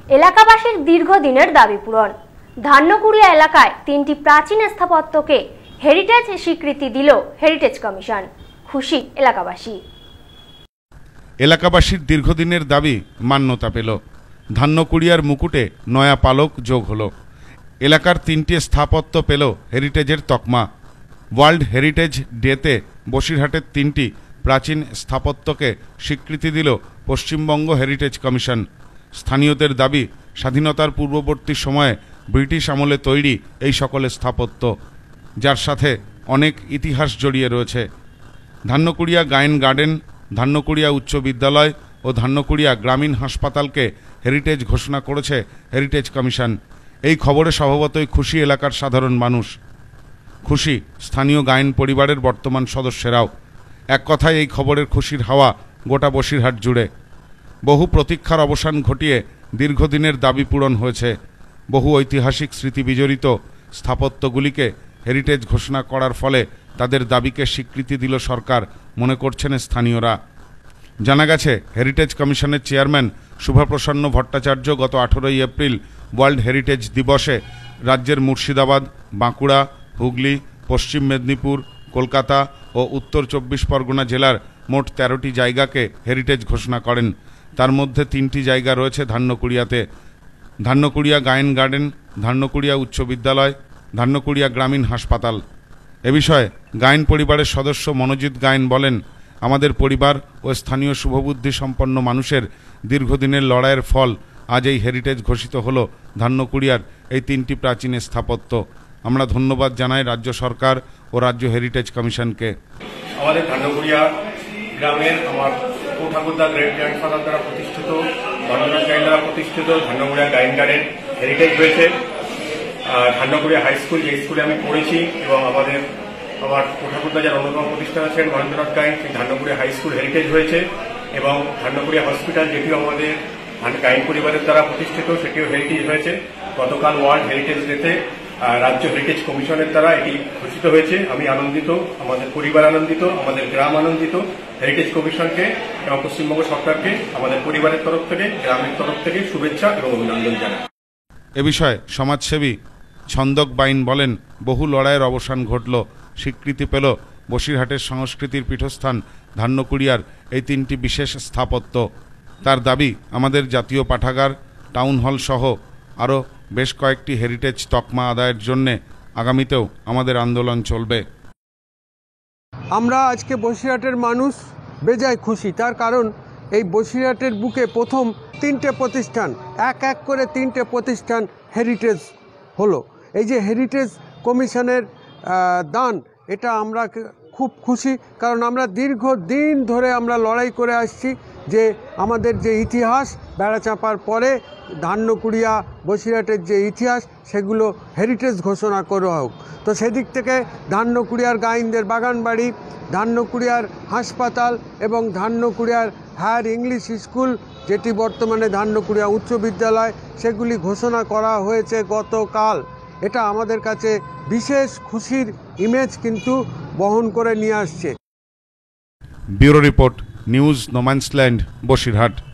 এলাকাবাসীর দীর্ঘদিনের দাবি পূরণ। ধান্যকুড়িয়া এলাকায় 3টি প্রাচীন স্থাপত্যকে হেরিটেজ স্বীকৃতি দিল হেরিটেজ কমিশন। খুশি এলাকাবাসী। এলাকাবাসীর দীর্ঘদিনের দাবি মান্যতা পেল। ধান্যকুড়িয়ার মুকুটে নয়া পালক যোগ হলো। এলাকার 3টি স্থাপত্য পেল হেরিটেজের তকমা। ওয়ার্ল্ড হেরিটেজ ডেতে বসিরহাটের 3টি প্রাচীন স্থাপত্যকে স্বীকৃতি দিল পশ্চিমবঙ্গ হেরিটেজ কমিশন। স্থানীয়দের দাবি, স্বাধীনতার পূর্ববর্তী সময়ে ব্রিটিশ আমলে তৈরি এই সকল স্থাপত্য, যার সাথে অনেক ইতিহাস জড়িয়ে রয়েছে। ধান্যকুড়িয়া গায়েন গার্ডেন, ধান্যকুড়িয়া উচ্চ বিদ্যালয় ও ধান্যকুড়িয়া গ্রামীণ হাসপাতালকে হেরিটেজ ঘোষণা করেছে হেরিটেজ কমিশন। এই খবরে স্বভাবতই খুশি এলাকার সাধারণ মানুষ। খুশি স্থানীয় গায়েন পরিবারের বর্তমান সদস্যরাও। এক কথায় এই খবরের খুশির হাওয়া গোটা বসিরহাট জুড়ে। বহু প্রতীক্ষার অবসান ঘটিয়ে দীর্ঘদিনের দাবি পূরণ হয়েছে। বহু ঐতিহাসিক স্মৃতি বিজড়িত স্থাপত্যগুলিকে হেরিটেজ ঘোষণা করার ফলে তাদের দাবিকে স্বীকৃতি দিল সরকার, মনে করছেন স্থানীয়রা। জানা গেছে, হেরিটেজ কমিশনের চেয়ারম্যান শুভপ্রসন্ন ভট্টাচার্য গত 18ই এপ্রিল ওয়ার্ল্ড হেরিটেজ দিবসে রাজ্যের মুর্শিদাবাদ, বাঁকুড়া, হুগলি, পশ্চিম মেদিনীপুর, কলকাতা ও উত্তর 24 পরগনা জেলার মোট 13টি জায়গাকে হেরিটেজ ঘোষণা করেন। তার মধ্যে 3টি জায়গা রয়েছে ধান্যকুড়িয়াতে। ধান্যকুড়িয়া গায়েন গার্ডেন, ধান্যকুড়িয়া উচ্চ বিদ্যালয়, ধান্যকুড়িয়া গ্রামীণ হাসপাতাল। এ বিষয়ে গায়েন পরিবারের সদস্য মনোজিৎ গায়েন বলেন, আমাদের পরিবার ও স্থানীয় শুভবুদ্ধি সম্পন্ন মানুষের দীর্ঘদিনের লড়াইয়ের ফল আজ এই হেরিটেজ ঘোষিত হলো ধান্যকুড়িয়ার এই 3টি প্রাচীন স্থাপত্য। আমরা ধন্যবাদ জানাই রাজ্য সরকার ও রাজ্য হেরিটেজ কমিশনকে। আমাদের ধান্যকুড়িয়া গ্রামের আমার ঠাকুরদা গ্রেট গ্র্যান্ডফাদার দ্বারা প্রতিষ্ঠিত, বন্দনাথ গায়েন দ্বারা প্রতিষ্ঠিত ধান্যকুড়িয়া গায়েন গার্ডেন হেরিটেজ হয়েছে। ধান্যকুড়িয়া হাই স্কুল, যে স্কুলে আমি পড়েছি, এবং আমার ঠাকুরদা যার অন্যতম প্রতিষ্ঠান আছেন বন্দনাথ গায়েন, সেই ধান্যকুড়িয়া হাই স্কুল হেরিটেজ হয়েছে। এবং ধান্যকুড়িয়া হসপিটাল, যেটিও আমাদের গায়েন পরিবারের দ্বারা প্রতিষ্ঠিত, সেটিও হেরিটেজ হয়েছে। গতকাল ওয়ার্ল্ড হেরিটেজ ডেতে রাজ্য হেরিটেজ কমিশনের দ্বারা এটি ঘোষিত হয়েছে। আমি আনন্দিত, আমাদের পরিবার আনন্দিত, আমাদের গ্রাম আনন্দিত। হেরিটেজ কমিশনকে এবং পশ্চিমবঙ্গ সরকারকে আমাদের পরিবারের তরফ থেকে, গ্রামের তরফ থেকে শুভেচ্ছা এবং অভিনন্দন জানাই। এ বিষয়ে সমাজসেবী ছন্দক বাইন বলেন, বহু লড়াইয়ের অবসান ঘটল, স্বীকৃতি পেল বসিরহাটের সংস্কৃতির পীঠস্থান ধান্যকুড়িয়ার এই 3টি বিশেষ স্থাপত্য। তার দাবি, আমাদের জাতীয় পাঠাগার, টাউন হল সহ আরও বেশ কয়েকটি হেরিটেজ তকমা আদায়ের জন্যে আগামীতেও আমাদের আন্দোলন চলবে। আমরা আজকে বসিরহাটের মানুষ বেজায় খুশি। তার কারণ এই বসিরহাটের বুকে প্রথম 3টে প্রতিষ্ঠান, এক করে 3টে প্রতিষ্ঠান হেরিটেজ হলো। এই যে হেরিটেজ কমিশনের দান, এটা আমরা খুব খুশি। কারণ আমরা দীর্ঘদিন ধরে আমরা লড়াই করে আসছি যে আমাদের যে ইতিহাস বেড়াচাঁপার পরে ধান্যকুড়িয়া বসিরহাটের যে ইতিহাস, সেগুলো হেরিটেজ ঘোষণা করা হোক। তো সেদিক থেকে ধান্যকুড়িয়ার গাইনদের বাগানবাড়ি, ধান্যকুড়িয়ার হাসপাতাল এবং ধান্যকুড়িয়ার হায়ার ইংলিশ স্কুল, যেটি বর্তমানে ধান্যকুড়িয়া উচ্চ বিদ্যালয়, সেগুলি ঘোষণা করা হয়েছে গতকাল। এটা আমাদের কাছে বিশেষ খুশির ইমেজ কিন্তু বহন করে নিয়ে আসছে। Bureau report, news no man's land, Basirhat.